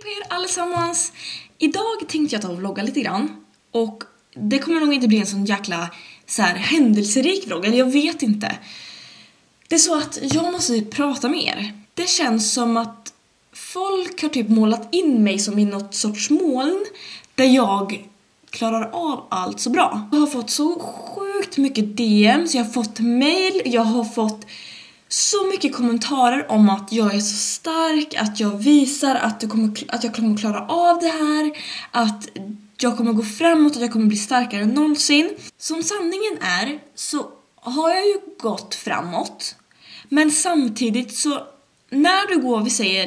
på er allesammans. Idag tänkte jag ta och vlogga lite grann. Och det kommer nog inte bli en sån jäkla händelserik vlogg. Eller jag vet inte. Det är så att jag måste prata med er. Det känns som att folk har typ målat in mig som i något sorts moln. Där jag klarar av allt så bra. Jag har fått så sjukt mycket DMs. Jag har fått mail. Jag har fått så mycket kommentarer om att jag är så stark, att jag visar att jag kommer klara av det här, att jag kommer gå framåt och jag kommer bli starkare än någonsin. Som sanningen är så har jag ju gått framåt. Men samtidigt så när du går, vi säger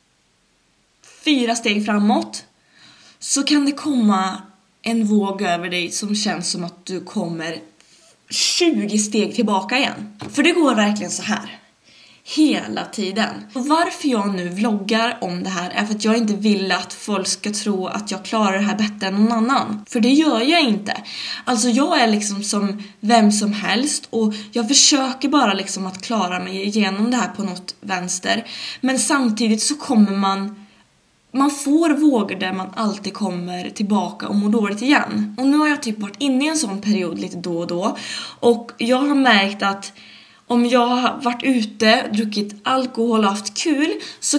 4 steg framåt, så kan det komma en våg över dig som känns som att du kommer 20 steg tillbaka igen. För det går verkligen så här hela tiden. Och varför jag nu vloggar om det här är för att jag inte vill att folk ska tro att jag klarar det här bättre än någon annan. För det gör jag inte. Alltså jag är liksom som vem som helst och jag försöker bara liksom att klara mig igenom det här på något vänster. Men samtidigt så kommer man får vågor där man alltid kommer tillbaka och mår dåligt igen. Och nu har jag typ varit inne i en sån period lite då och då. Och jag har märkt att om jag har varit ute, druckit alkohol och haft kul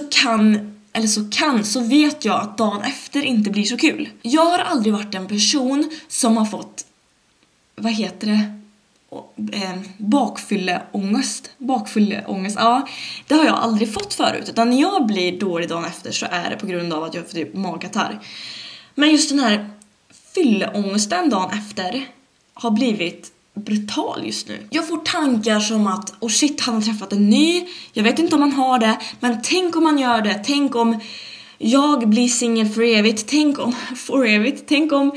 så vet jag att dagen efter inte blir så kul. Jag har aldrig varit en person som har fått, bakfylleångest, ja, det har jag aldrig fått förut. Utan när jag blir dålig dagen efter så är det på grund av att jag får typ magkatarr. Men just den här fylleångesten dagen efter har blivit brutal just nu. Jag får tankar som att shit, han har träffat en ny. Jag vet inte om han har det, men tänk om han gör det. Tänk om jag blir singel för evigt. Tänk om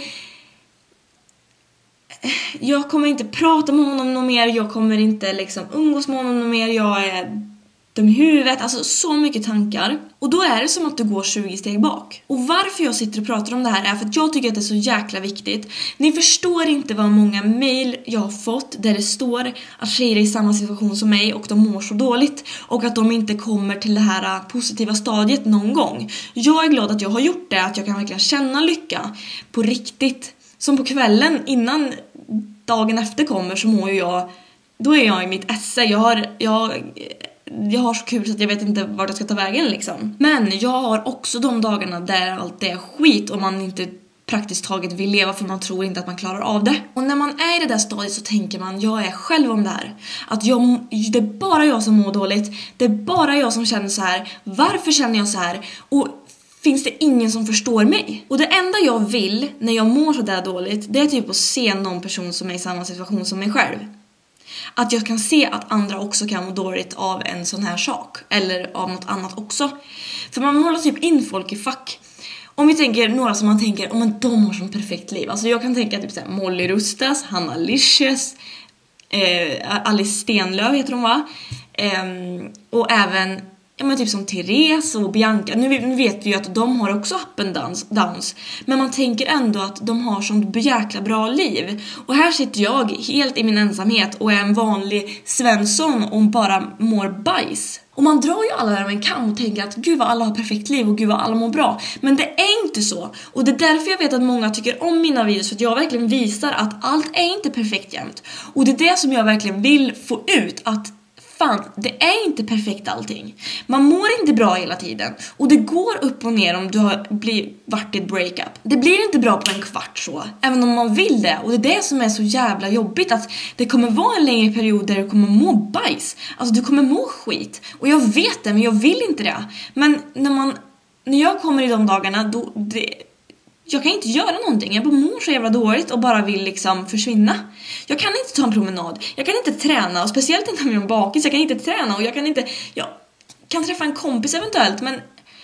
jag kommer inte prata med honom någon mer. Jag kommer inte liksom umgås med honom någon mer. Jag är dum i huvudet. Alltså så mycket tankar. Och då är det som att du går 20 steg bak. Och varför jag sitter och pratar om det här är för att jag tycker att det är så jäkla viktigt. Ni förstår inte vad många mejl jag har fått där det står att tjejer är i samma situation som mig och de mår så dåligt. Och att de inte kommer till det här positiva stadiet någon gång. Jag är glad att jag har gjort det. Att jag kan verkligen känna lycka på riktigt. Som på kvällen innan dagen efter kommer så mår jag, då är jag i mitt esse. Jag har så kul så att jag vet inte vart jag ska ta vägen liksom. Men jag har också de dagarna där allt är skit och man inte praktiskt taget vill leva för man tror inte att man klarar av det. Och när man är i det där stadiet så tänker man, jag är själv om det här. Att det är bara jag som mår dåligt. Det är bara jag som känner så här. Varför känner jag så här? Och finns det ingen som förstår mig? Och det enda jag vill när jag mår så där dåligt, det är typ att se någon person som är i samma situation som mig själv. Att jag kan se att andra också kan må dåligt av en sån här sak. Eller av något annat också. För man håller typ in folk i fack. Om vi tänker några som man tänker, men de har sån perfekt liv. Alltså jag kan tänka typ såhär Molly Rustas, Hanna Licious, Alice Stenlöf heter hon va? Och även men typ som Therese och Bianca. Nu vet vi ju att de har också up and downs. Men man tänker ändå att de har sånt jäkla bra liv. Och här sitter jag helt i min ensamhet och är en vanlig Svensson och bara mår bajs. Och man drar ju alla över en kam och tänker att gud vad alla har perfekt liv och gud vad alla mår bra. Men det är inte så. Och det är därför jag vet att många tycker om mina videos. För att jag verkligen visar att allt är inte perfekt jämt. Och det är det som jag verkligen vill få ut. Att fan, det är inte perfekt allting. Man mår inte bra hela tiden. Och det går upp och ner om du har varit i ett breakup. Det blir inte bra på en kvart så. Även om man vill det. Och det är det som är så jävla jobbigt. Att det kommer vara en längre period där du kommer må bajs. Alltså du kommer må skit. Och jag vet det, men jag vill inte det. Men när jag kommer i de dagarna jag kan inte göra någonting. Jag bara mår så jävla dåligt och bara vill liksom försvinna. Jag kan inte ta en promenad. Jag kan inte träna. Och speciellt inte om jag är bakis. Jag kan inte träna. Och jag kan träffa en kompis eventuellt. Men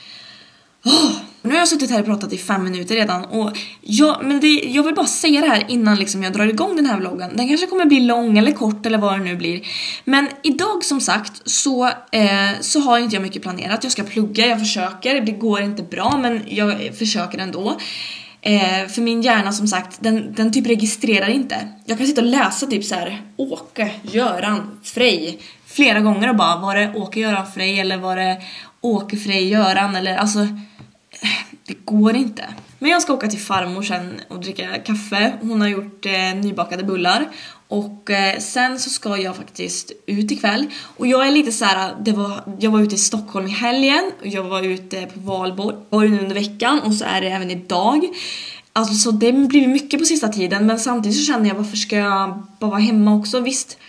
nu har jag suttit här och pratat i 5 minuter redan. Och jag vill bara säga det här innan liksom jag drar igång den här vloggen. Den kanske kommer bli lång eller kort eller vad det nu blir. Men idag som sagt så har inte jag mycket planerat. Jag ska plugga, jag försöker. Det går inte bra men jag försöker ändå. För min hjärna som sagt, den typ registrerar inte. Jag kan sitta och läsa typ så här Åke, Göran, Frej flera gånger och bara var det Åke, Göran, Frej eller var det Åke, Frej, Göran eller alltså Det går inte. Men jag ska åka till farmor sen och dricka kaffe. Hon har gjort nybakade bullar. Och sen så ska jag faktiskt ut ikväll. Och jag är lite så här, jag var ute i Stockholm i helgen. Och jag var ute på valborg. Jag var nu under veckan och så är det även idag. Alltså så det blir mycket på sista tiden. Men samtidigt så känner jag, varför ska jag bara vara hemma också? Visst,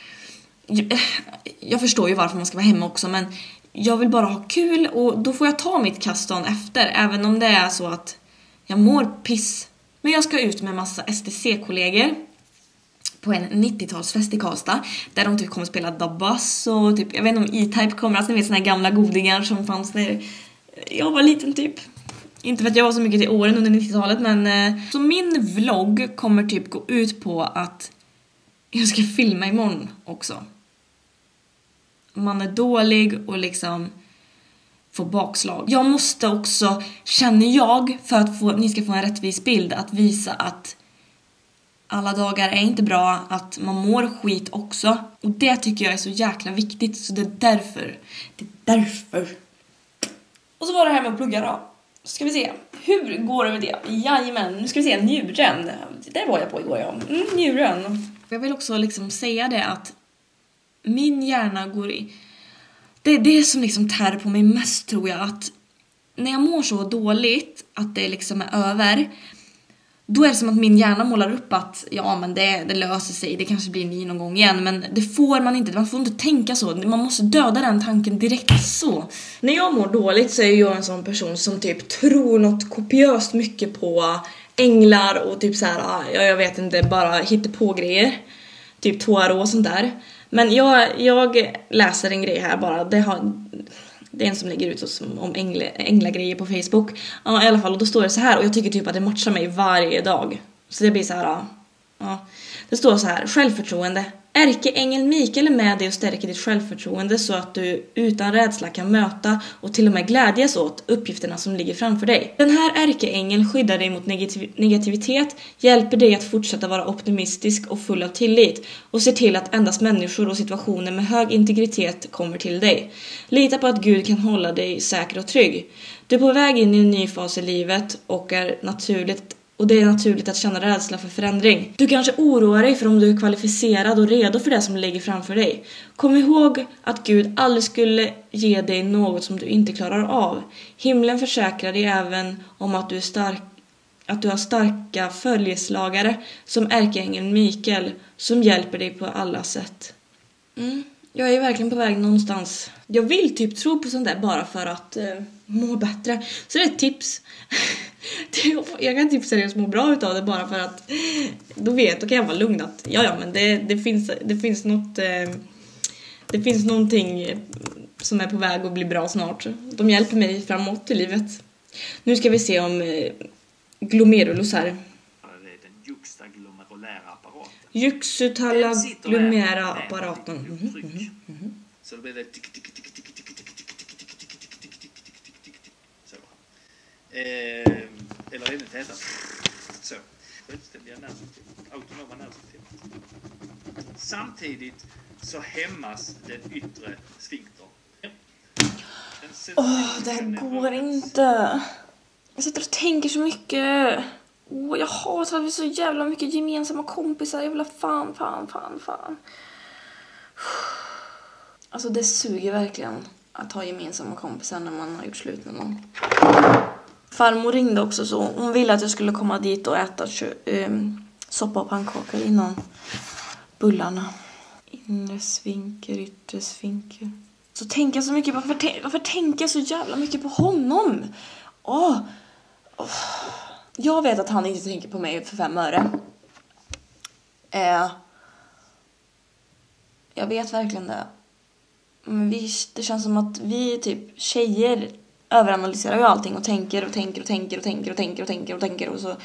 jag förstår ju varför man ska vara hemma också. Men jag vill bara ha kul. Och då får jag ta mitt kast dagen efter. Även om det är så att jag mår piss. Men jag ska ut med massa STC-kollegor på en 90-talsfest i Karlstad. Där de typ kommer att spela Dabbas. Och typ, jag vet inte om E-Type kommer. Alltså ni vet såna här gamla godingar som fanns när jag var liten typ. Inte för att jag var så mycket till åren under 90-talet. Men så min vlogg kommer typ gå ut på att jag ska filma imorgon också. Man är dålig och liksom få bakslag. Jag måste också, känner jag, för att ni ska få en rättvis bild, att visa att alla dagar är inte bra, att man mår skit också. Och det tycker jag är så jäkla viktigt, så det är därför. Och så var det här med att plugga då. Ska vi se, hur går det med det? Jajamän, nu ska vi se, njuren. Det var jag på igår, ja. Njuren. Jag vill också liksom säga det att min hjärna går i... Det är det som liksom tär på mig mest, tror jag. Att när jag mår så dåligt att det liksom är över, då är det som att min hjärna målar upp att ja, men det löser sig, det kanske blir ny någon gång igen. Men det får man inte, man får inte tänka så. Man måste döda den tanken direkt så. När jag mår dåligt så är jag en sån person som typ tror något kopiöst mycket på änglar och typ så här, jag vet inte, bara hittar på grejer. Typ Toro och sånt där. Men jag läser en grej här bara. Det är en som lägger ut om änglagrejer på Facebook. Ja, i alla fall. Och då står det så här. Och jag tycker typ att det matchar mig varje dag. Så det blir så här. Ja. Det står så här. Självförtroende. Ärkeängel Mikael är med dig och stärker ditt självförtroende så att du utan rädsla kan möta och till och med glädjas åt uppgifterna som ligger framför dig. Den här ärkeängeln skyddar dig mot negativitet, hjälper dig att fortsätta vara optimistisk och full av tillit och ser till att endast människor och situationer med hög integritet kommer till dig. Lita på att Gud kan hålla dig säker och trygg. Du är på väg in i en ny fas i livet och det är naturligt att känna rädsla för förändring. Du kanske oroar dig för om du är kvalificerad och redo för det som ligger framför dig. Kom ihåg att Gud aldrig skulle ge dig något som du inte klarar av. Himlen försäkrar dig även om att du har starka följeslagare som ärkeängeln Mikael som hjälper dig på alla sätt. Jag är verkligen på väg någonstans. Jag vill typ tro på sånt där bara för att må bättre. Så det är ett tips. Jag kan typ seriöst må bra utav det bara för att då kan jag vara lugn att men det finns någonting som är på väg att bli bra snart. De hjälper mig framåt i livet. Nu ska vi se om glomerulus här. Den juxtaglomerulära apparaten. Juxtaglomerulära apparaten. Så då blir det eller är det täta? Så. Självständiga nervsystem. Autonoma nervsystem. Samtidigt så hämmas den yttre sfinkter. Det här går inte. Jag sitter och tänker så mycket. Jag hatar att vi så jävla mycket gemensamma kompisar. Jag vill ha fan. Alltså det suger verkligen att ha gemensamma kompisar när man har gjort slut med någon. Farmor ringde också så. Hon ville att jag skulle komma dit och äta soppa och pannkakor innan bullarna. Inre svinker, yttre svinker. Så tänker jag så mycket. Varför tänker jag så jävla mycket på honom? Jag vet att han inte tänker på mig för 5 öre. Jag vet verkligen det. Men det känns som att vi typ tjejer överanalyserar ju allting och tänker och så.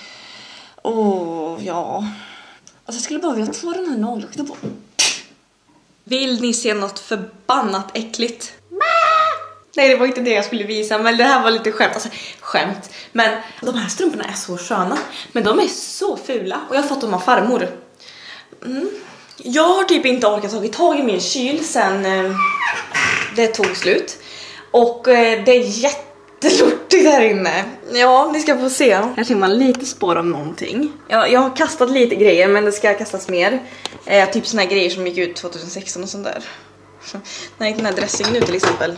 Ja. Alltså jag skulle bara vilja ta den här nagellacken på. Vill ni se något förbannat äckligt? Nej, det var inte det jag skulle visa, men det här var lite skämt. Men de här strumporna är så sköna, men de är så fula och jag har fått dem av farmor. Jag har typ inte orkat ta tag i min kyl sen det tog slut. Och det är jättelortigt här inne. Ja, ni ska få se. Här ser man lite spår av någonting. Jag har kastat lite grejer, men det ska kastas mer. Typ såna här grejer som gick ut 2016 och sånt där. Så, när gick den här dressingen ut till exempel?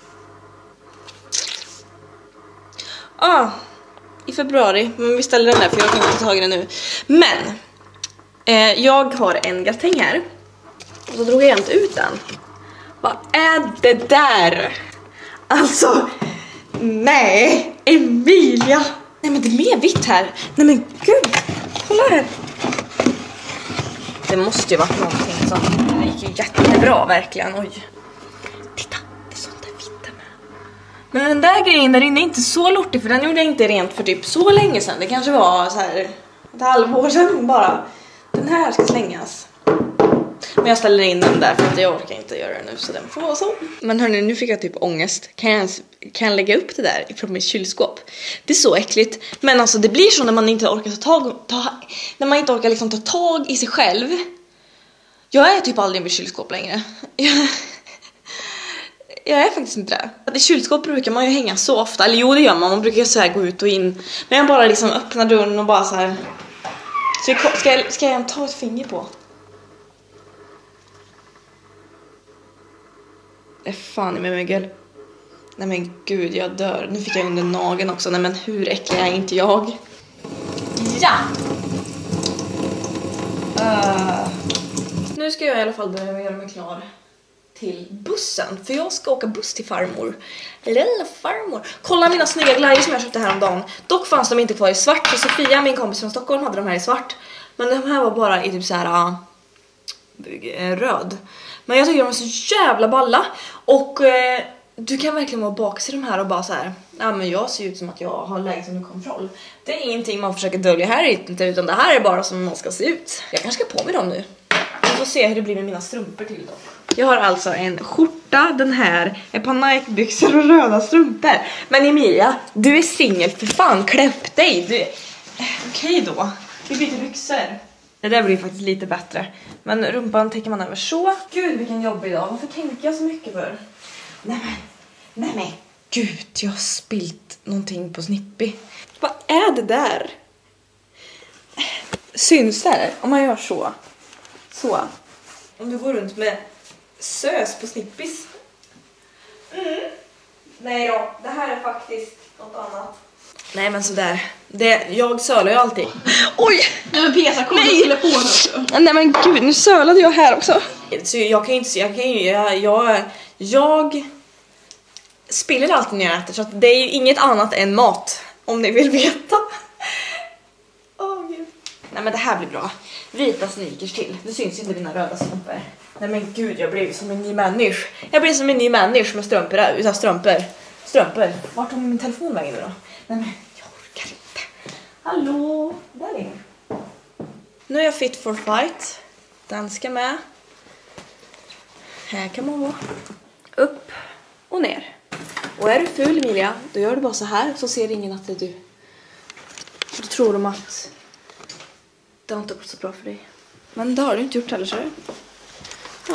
I februari. Men vi ställer den där för jag kan inte ta tag i den nu. Men jag har en gratäng här. Och så drog jag inte ut den. Vad är det där? Alltså, nej, Emilia. Nej men det är mer vitt här. Nej men gud, kolla här. Det måste ju varit någonting som gick ju jättebra verkligen. Oj. Titta, det är sånt där vitt med. Men den där grejen där inne är inte så lortig, för den gjorde jag inte rent för typ så länge sedan. Det kanske var så här ett halvår sedan bara. Den här ska slängas. Men jag ställer in den där för att jag orkar inte göra det nu, så den får vara så. Men hörni, nu fick jag typ ångest. Kan jag lägga upp det där ifrån mitt kylskåp? Det är så äckligt. Men alltså det blir så när man inte orkar när man inte orkar liksom ta tag i sig själv. Jag är typ aldrig vid kylskåp längre. Jag är faktiskt inte det. I kylskåp brukar man ju hänga så ofta. Eller jo, det gör man. Man brukar så här gå ut och in. Men jag bara liksom öppnar dörren och bara så här. Så ska jag ta ett finger på? Det är fan i mig mögel. Nej men gud, jag dör. Nu fick jag under nageln också. Nej men hur äcklig är inte jag? Ja! Nu ska jag i alla fall börja göra mig klar till bussen. För jag ska åka buss till farmor. Lilla farmor. Kolla mina snygga glajjor som jag köpte häromdagen. Dock fanns de inte kvar i svart. För Sofia, min kompis från Stockholm, hade de här i svart. Men de här var bara i typ så här röd. Men jag tycker de är så jävla balla. Och du kan verkligen vara bak i de här och bara så här. Ja men jag ser ut som att jag har läget under kontroll. Det är ingenting man försöker dölja här inte, utan det här är bara som man ska se ut. Jag kanske ska på mig dem nu. Vi får se hur det blir med mina strumpor till då. Jag har alltså en skjorta, den här, ett par Nike-byxor och röda strumpor. Men Emilia, du är singel, för fan, kläpp dig. Okej då, vi byter byxor. Det där blir faktiskt lite bättre. Men rumpan täcker man över så. Gud vilken jobbig dag, varför tänker jag så mycket för? Nej men, gud, jag har spilt någonting på Snippy. Vad är det där? Syns det om man gör så? Så. Om du går runt med sös på Snippis. Nej då, det här är faktiskt något annat. Nej men sådär. Jag sölar ju alltid. Oj! Nej men Pesa, kom och fylla på nu också. Nej men gud, nu sölade jag här också. Så jag kan inte jag spiller alltid när jag äter, så att det är ju inget annat än mat, om ni vill veta. Gud. Nej men det här blir bra. Vita sneakers till. Det syns inte mina röda strumpor. Nej men gud, jag blev som en ny människa. Jag blev som en ny människa med strumpor där. Utan strumpor. Vart tog min telefon vägen då? Nej men jag orkar inte. Hallå, där är den. Nu är jag fit for fight. Den ska med. Här kan man vara. Upp och ner. Och är du ful, Emilia, då gör du bara så här, så ser ingen att det är du. Då tror de att det har inte gått så bra för dig. Men det har du inte gjort heller, så. Ja.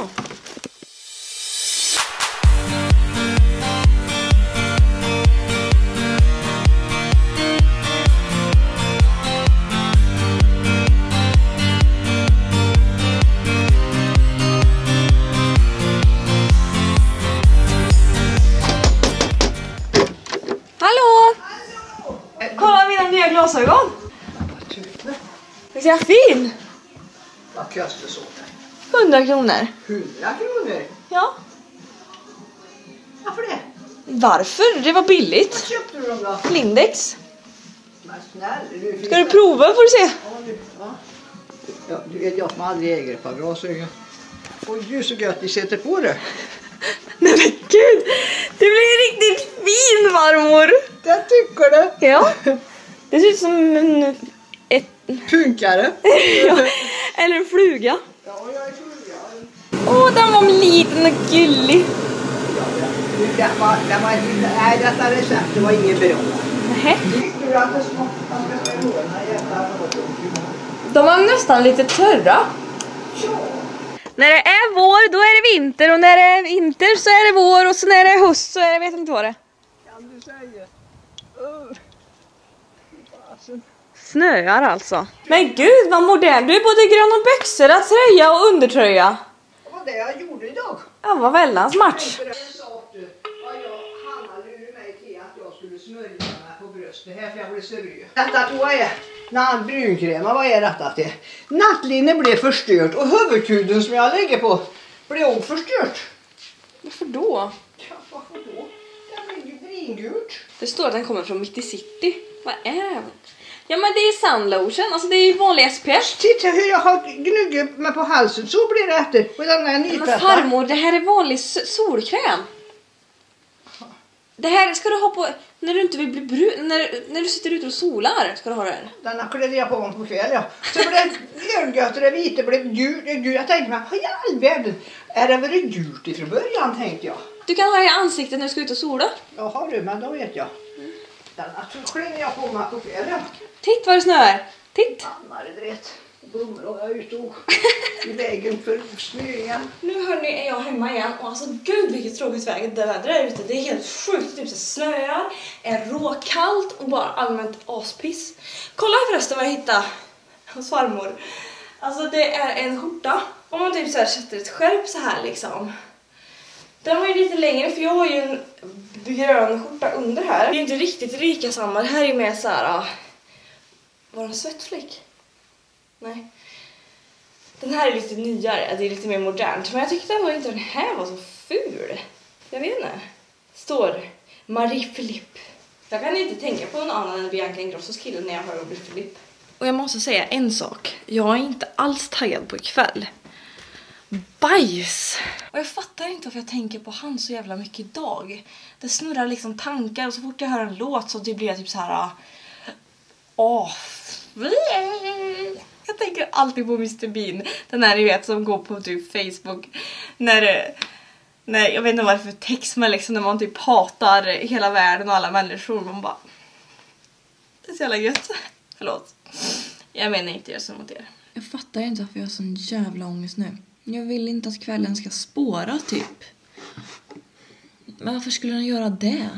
Hallå! Kolla mina nya glasögon. Visst är jag fin? Vad kostar så? 100 kronor. 100 kronor? Ja. Varför det? Varför? Det var billigt. Vad köpte du dem då? Lindex. Men snäll, Ska du prova får du se. Ja, du vet jag som aldrig äger ett par glasögon. Och du är så gött, ni sätter på det. Nej men gud, du blir riktigt fin, farmor. Det tycker du? Ja, det ser ut som en Funkare. ja, eller en fluga. Ja, jag är fluga. Åh, den var liten och gullig. Nej, detta recept var ingen bra. Nej. Tycker du att det smakar låna De var nästan lite törra. Ja. När det är vår, då är det vinter. Och när det är vinter så är det vår. Och så när det är höst så är det, vet inte vad det är. Kan du säga? Snöar alltså. Men gud vad modern. Du är både grön och byxor, tröja och undertröja. Det var det jag gjorde idag. Ja, vad väldans match. Hanna lurade mig till att jag skulle smörja mig på bröstet här för jag blev så röd. Detta tror jag är när han brunkrämar, vad är detta till? Nattlinne blev förstört och huvudkudden som jag lägger på blev också förstört. Varför då? Ja, varför då? Den blir ju bringult. Det står att den kommer från Mitt i City. Vad är det? Ja, men det är Sunlotion, alltså det är ju vanlig SPF. Titta hur jag har gnuggat mig på halsen, så blir det efter. Och den här Men farmor, det här är vanlig solkräm. Det här ska du ha på när du inte vill bli brun, när du sitter ute och solar ska du ha den. Den klädde jag på mig på kväll, ja. Så blev det ölgött och det vita blev gult. Jag tänkte mig, vad i all världen? Är det väl gult ifrån början, tänkte jag. Du kan ha i ansiktet när du ska ut och sola. Jaha du, men då vet jag. Den klädde jag på mig på kväll, ja. Titt vad det snöar. Titt. Anna är dret. Blommor och jag är ute och i vägen för snöingen. Nu hörni är jag hemma igen och alltså gud vilket tråkigt väder är ute. Det är helt sjukt, typ så snöar, är råkallt och bara allmänt aspiss. Kolla förresten vad jag hittade hos farmor. Alltså det är en skjorta. Om man typ så här sätter ett skärp så här liksom. Den var ju lite längre för jag har ju en grön skjorta under här. Det är ju inte riktigt rika samma. Det här är med så här. Var det en svettfläck? Nej. Den här är lite nyare, det är lite mer modernt. Men jag tyckte ändå inte den här var så ful. Jag vet inte. Står Marie Philippe. Jag kan inte tänka på någon annan än Bianca Ingrossos kille när jag hör Marie Philippe. Och jag måste säga en sak. Jag är inte alls taggad på ikväll. Bajs! Och jag fattar inte varför jag tänker på han så jävla mycket idag. Det snurrar liksom tankar och så fort jag hör en låt så det blir jag typ så här. Jag tänker alltid på Mr. Bean. Den här vet som går på typ Facebook. När jag vet inte vad det är för text men liksom när man typ hatar hela världen och alla människor. Man bara. Det är så jävla gött. Förlåt. Jag menar inte göra så mot er. Jag fattar inte varför jag har sån jävla ångest nu. Jag vill inte att kvällen ska spåra typ. Men varför skulle den göra det?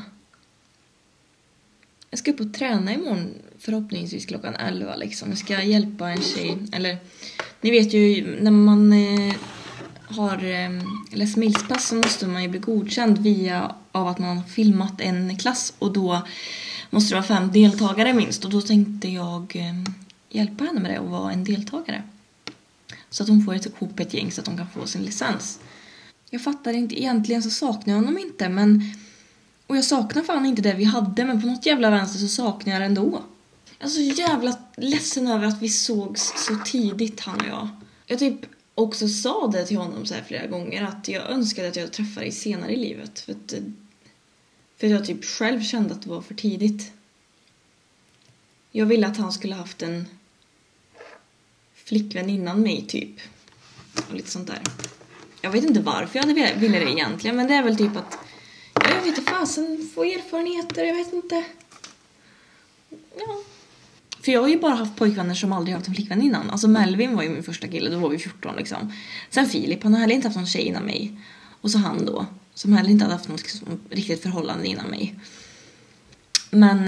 Jag ska upp och träna imorgon förhoppningsvis klockan 11 liksom. Jag ska hjälpa en tjej. Eller, ni vet ju när man har läst milspass så måste man ju bli godkänd via av att man har filmat en klass. Och då måste det vara 5 deltagare minst. Och då tänkte jag hjälpa henne med det och vara en deltagare. Så att hon får ihop ett gäng så att hon kan få sin licens. Jag fattar inte, egentligen så saknar jag honom inte men... Och jag saknar fan inte det vi hade, men på något jävla vänster så saknar jag det ändå. Jag är så jävla ledsen över att vi sågs så tidigt, han och jag. Jag typ också sa det till honom så här flera gånger, att jag önskade att jag träffade dig senare i livet. För att jag typ själv kände att det var för tidigt. Jag ville att han skulle haft en flickvän innan mig typ. Och lite sånt där. Jag vet inte varför jag ville det egentligen, men det är väl typ att... Jag vet inte fasen, få erfarenheter, jag vet inte. Ja. För jag har ju bara haft pojkvänner som aldrig haft en flickvän innan. Alltså Melvin var ju min första kille, då var vi 14 liksom. Sen Filip, han har heller inte haft någon tjej innan mig. Och så han då, som heller inte hade haft något liksom, riktigt förhållande innan mig. Men...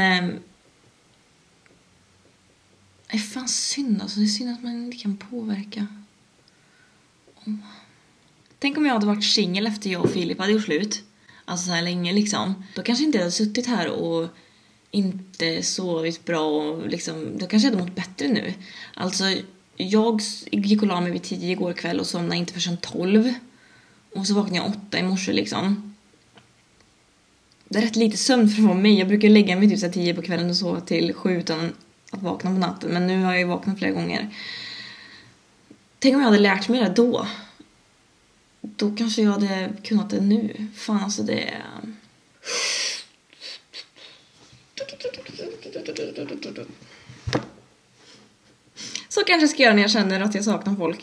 det är fan synd alltså, det är synd att man inte kan påverka. Tänk om jag hade varit singel efter jag och Filip hade gjort slut. Alltså så här länge liksom. Då kanske inte jag hade suttit här och inte sovit bra och liksom, då kanske jag hade mått bättre nu. Alltså jag gick och la mig vid 10 igår kväll och somnade inte förrän 12. Och så vaknade jag 8 i morse liksom. Det är rätt lite sömn för att vara mig. Jag brukar lägga mig typ 10 på kvällen och sova till 7 utan att vakna på natten. Men nu har jag ju vaknat flera gånger. Tänk om jag hade lärt mig det då. Då kanske jag hade kunnat det nu. Fan alltså det är... Så kanske ska jag göra när jag känner att jag saknar folk.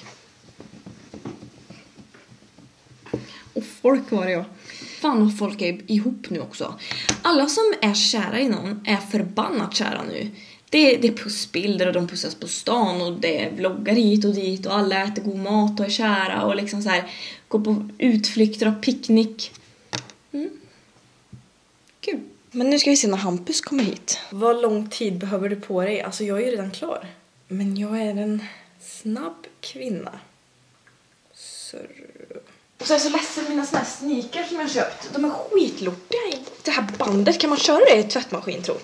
Och folk var det jag. Fan vad folk är ihop nu också. Alla som är kära i någon är förbannat kära nu. Det är pussbilder och de pussas på stan och det är vloggar hit och dit och alla äter god mat och är kära och liksom så här går på utflykter och picknick. Kul. Men nu ska vi se när Hampus kommer hit. Vad lång tid behöver du på dig? Alltså jag är ju redan klar. Men jag är en snabb kvinna. Så... Och så är jag så ledsen mina såna här sneakers som jag köpt. De är skitlortiga i det här bandet. Kan man köra det i tvättmaskin, tror?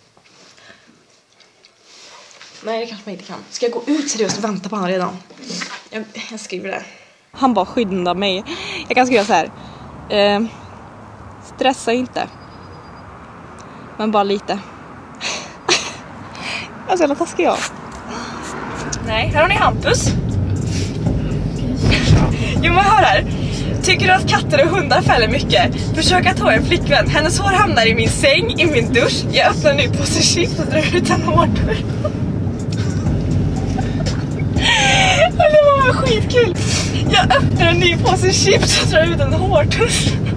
Nej, det kanske man inte kan. Ska jag gå ut seriöst och vänta på han redan? Jag skriver det. Han bara skyddar mig. Jag kan skriva så här. Stressa inte. Men bara lite. Jag är så jävla taskig jag. Nej, här har ni Hampus. Jo, men hör här. Tycker du att katter och hundar fäller mycket? Försök att ha en flickvän. Hennes hår hamnar i min säng, i min dusch. Jag öppnar nu påse chips och drar ut en hårdörr. Det var skitkul. Jag öppnar en ny påse chips och drar ut en hårdörr.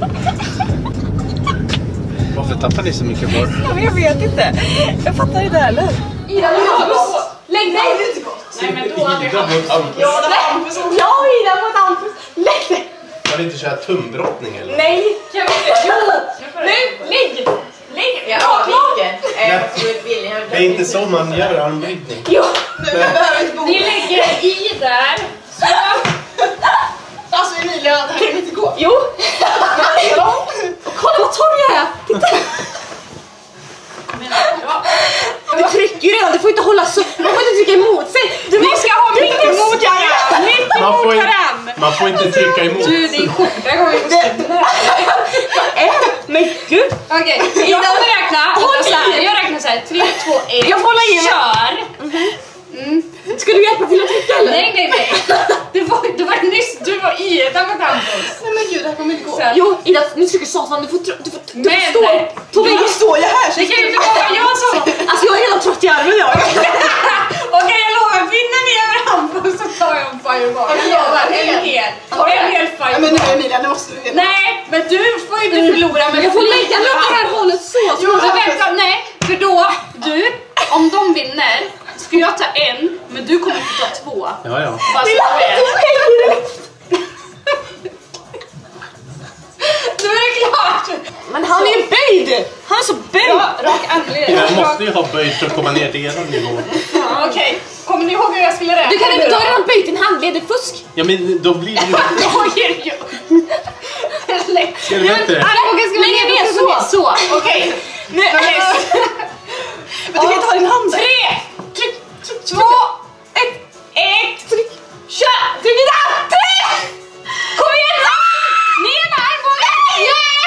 Varför tappar ni så mycket hår? Jag vet inte. Jag fattar inte heller. Ida mot Hampus. Lägg dig. Nej, men då hade Ida mot Hampus. Ja, det var Hampus. Ja, Ida mot Hampus. Lägg dig. Jag vill inte köra tumbrottning eller? Nej. Kan vi inte? Jo. Nu, ligg. Ligg. Ja, Det är inte så man gör armbrytning. Jo. Ni lägger i där. Så. Alltså Emilia, det här kan inte gå. Jo. Kolla vad torr jag är. Titta. Du trycker ju redan, du får inte hålla så. Man får inte trycka emot sig. Ni ska ha mitt emot varandra. Mitt emot varandra. Man får inte trycka emot. Du, din skjorta går ju men gud. Okej, jag kommer räkna. Jag räknar så här. 3, 2, 1. Jag får hålla i. Kör. Ska du hjälpa till att trycka eller? Nej. Du var nyss, du var i Ida mot Hampus. Nej men gud, det här kommer inte gå. Jo, Ida, nu trycker satan, du får stå. Tobbe, står jag här? Det kan ju inte vara jag som... Alltså jag är redan trött i armen jag. Okej, jag lovar, vinner ni över Hampus så tar jag en fireball. Jag lovar, en hel fireball. Men nu Emilia, nu måste du... Nej, men du får ju inte förlora. Men jag får lägga mig åt det här hållet så. Nej, för då, om de vinner... Ska jag ta en, men du kommer inte ta 2. Ja. Bara så du vet. Nu är det klart. Men han är böjd. Han är så böjd. Ja, rak anledning. Jag måste ju ha böjd för att komma ner till eran nivå. Ja, okej. Kommer ni ihåg hur jag skulle räkna? Du kan inte ta redan böjt din handled, det är fusk. Ja, men då blir det ju... Ska du bättre? Nej, så. Okej. Men du kan ta din hand. 3, 2, 1, tryck. Kör! Tryck it out! Kom igen! Ner där på mig!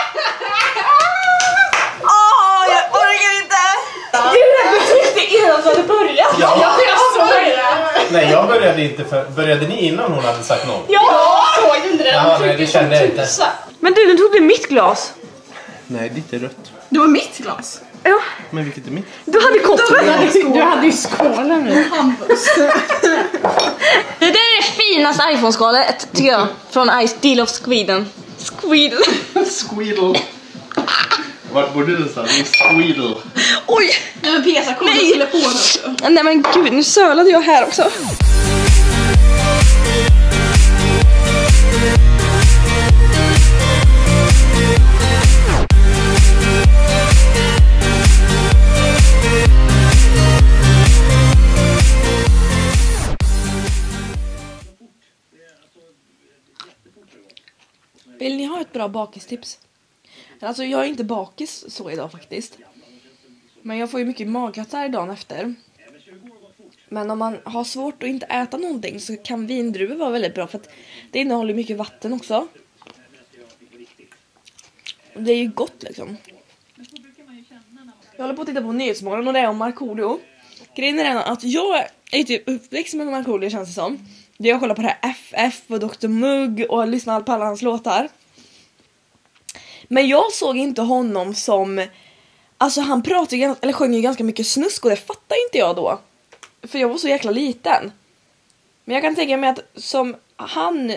Jag orkar inte! Du tryckte innan så hade börjat. Ja. Jag såg det. Nej, jag började inte för... Började ni innan hon hade sagt något? Ja, jag såg inte det. Ja, nej, det kände jag inte. Men du tog du mitt glas. Nej, ditt är rött. Det var mitt glas. Ja. Men vilket är mitt? Du hade koppen. Du hade ju skålen nu. Hampus. Det där är det finaste iPhone-skalet tycker jag. Från Ice Deal of Sweden. Squeedle. Vart bor du någonstans? I Squeedle. Oj. Nej men Pesa, kom du skulle på nu. Nej men gud, nu sölade jag här också. Vill ni ha ett bra bakistips? Alltså jag är inte bakis så idag faktiskt. Men jag får ju mycket magkatarr dagen efter. Men om man har svårt att inte äta någonting så kan vindruvor vara väldigt bra. För att det innehåller mycket vatten också. Det är ju gott liksom. Jag håller på att titta på Nyhetsmorgon och det är om Markoolio. Grejen är att jag är typ uppväxt med Markoolio känns det som. Jag kollar på det här FF och Dr. Mugg och lyssnar på alla hans låtar. Men jag såg inte honom som... Alltså han pratar ju, eller sjöng ju ganska mycket snusk och det fattar inte jag då. För jag var så jäkla liten. Men jag kan tänka mig att som han...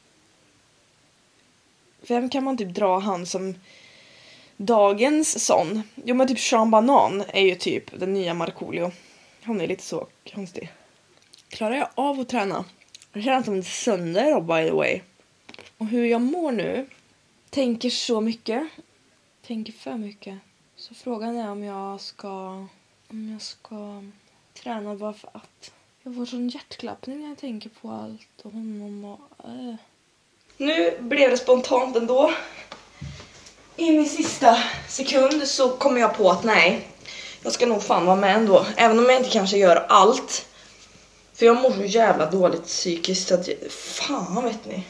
Vem kan man typ dra han som dagens sån? Jo men typ Sean Banan är ju typ den nya Markoolio. Han är lite så konstig. Klarar jag av att träna? Jag känner som en sönder då, by the way. Och hur jag mår nu. Tänker så mycket. Tänker för mycket. Så frågan är om jag ska träna bara för att jag får sån hjärtklappning när jag tänker på allt och honom och... Nu blev det spontant ändå. In i sista sekund så kommer jag på att nej, jag ska nog fan vara med ändå. Även om jag inte kanske gör allt. För jag mår så jävla dåligt psykiskt att fan vet ni.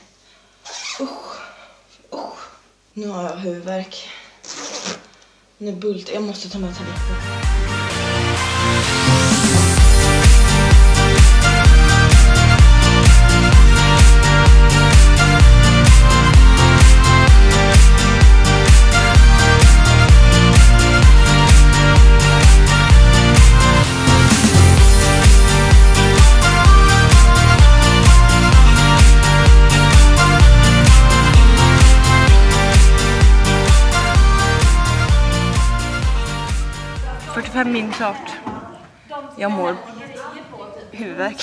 Nu har jag huvudvärk. Nu bult. Jag måste ta med tabletter. Min klart. Jag mår huvudvärk.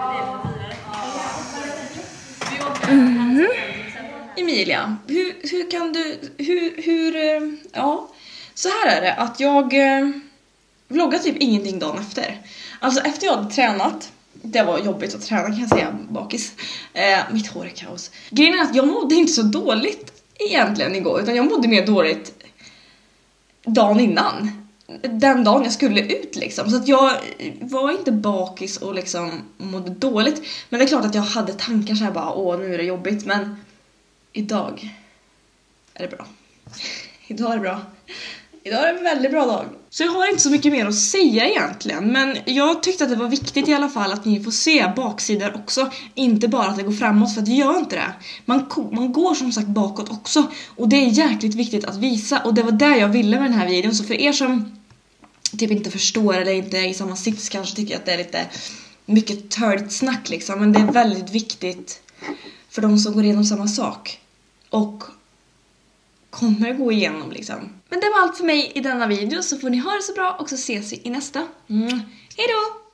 Emilia, hur kan du ja, så här är det att jag vloggar typ ingenting dagen efter. Alltså efter jag hade tränat, det var jobbigt att träna kan jag säga, bakis. Mitt hår är kaos. Grejen är att jag mådde inte så dåligt egentligen igår, utan jag mådde mer dåligt dagen innan. Den dagen jag skulle ut liksom. Så att jag var inte bakis och liksom mådde dåligt. Men det är klart att jag hade tankar så här bara, nu är det jobbigt. Men idag är det bra. Idag är det bra. Idag är det en väldigt bra dag. Så jag har inte så mycket mer att säga egentligen. Men jag tyckte att det var viktigt i alla fall att ni får se baksidor också. Inte bara att det går framåt, för att det gör inte det. Man går som sagt bakåt också. Och det är jäkligt viktigt att visa. Och det var det jag ville med den här videon. Så för er som typ inte förstår eller inte är i samma sits kanske tycker att det är lite mycket törligt snack liksom. Men det är väldigt viktigt för de som går igenom samma sak. Och kommer gå igenom liksom. Men det var allt för mig i denna video, så får ni ha det så bra och så ses vi i nästa. Hej då!